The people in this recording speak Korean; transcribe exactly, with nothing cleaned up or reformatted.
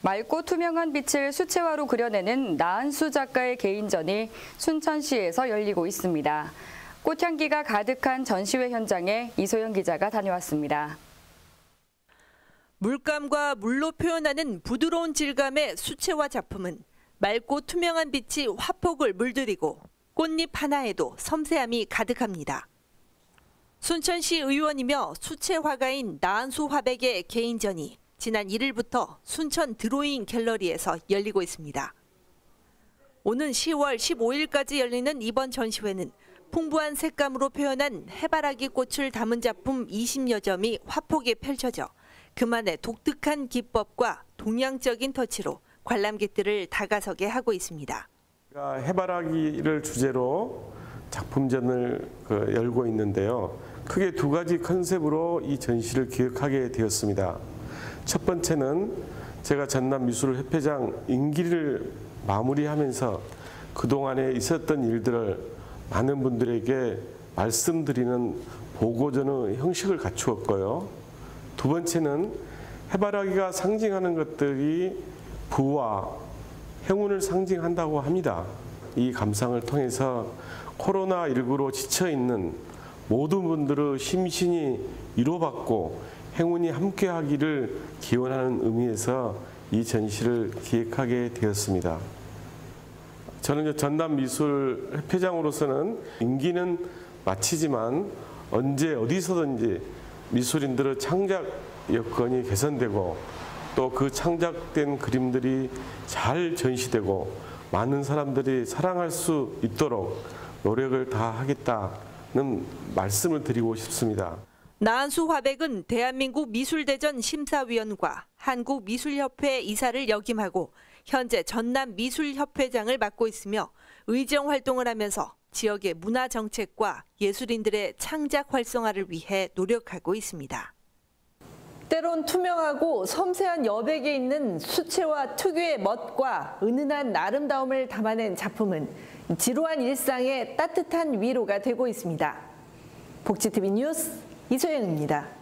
맑고 투명한 빛을 수채화로 그려내는 나은수 작가의 개인전이 순천시에서 열리고 있습니다. 꽃향기가 가득한 전시회 현장에 이소영 기자가 다녀왔습니다. 물감과 물로 표현하는 부드러운 질감의 수채화 작품은 맑고 투명한 빛이 화폭을 물들이고 꽃잎 하나에도 섬세함이 가득합니다. 순천시 의원이며 수채 화가인 나은수 화백의 개인전이 지난 일 일부터 순천 드로잉 갤러리에서 열리고 있습니다. 오는 시월 십오일까지 열리는 이번 전시회는 풍부한 색감으로 표현한 해바라기 꽃을 담은 작품 이십여 점이 화폭에 펼쳐져 그만의 독특한 기법과 동양적인 터치로 관람객들을 다가서게 하고 있습니다. 해바라기를 주제로 작품전을 열고 있는데요. 크게 두 가지 컨셉으로 이 전시를 기획하게 되었습니다. 첫 번째는 제가 전남미술협회장 임기를 마무리하면서 그동안에 있었던 일들을 많은 분들에게 말씀드리는 보고전의 형식을 갖추었고요. 두 번째는 해바라기가 상징하는 것들이 부와 행운을 상징한다고 합니다. 이 감상을 통해서 코로나 십구로 지쳐있는 모든 분들의 심신이 위로받고 행운이 함께하기를 기원하는 의미에서 이 전시를 기획하게 되었습니다. 저는 전남미술협회장으로서는 임기는 마치지만 언제 어디서든지 미술인들의 창작 여건이 개선되고 또 그 창작된 그림들이 잘 전시되고 많은 사람들이 사랑할 수 있도록 노력을 다하겠다는 말씀을 드리고 싶습니다. 나은수 화백은 대한민국 미술대전 심사위원과 한국미술협회 이사를 역임하고 현재 전남미술협회장을 맡고 있으며 의정 활동을 하면서 지역의 문화 정책과 예술인들의 창작 활성화를 위해 노력하고 있습니다. 때론 투명하고 섬세한 여백에 있는 수채화 특유의 멋과 은은한 아름다움을 담아낸 작품은 지루한 일상에 따뜻한 위로가 되고 있습니다. 복지티비 뉴스 이소영입니다.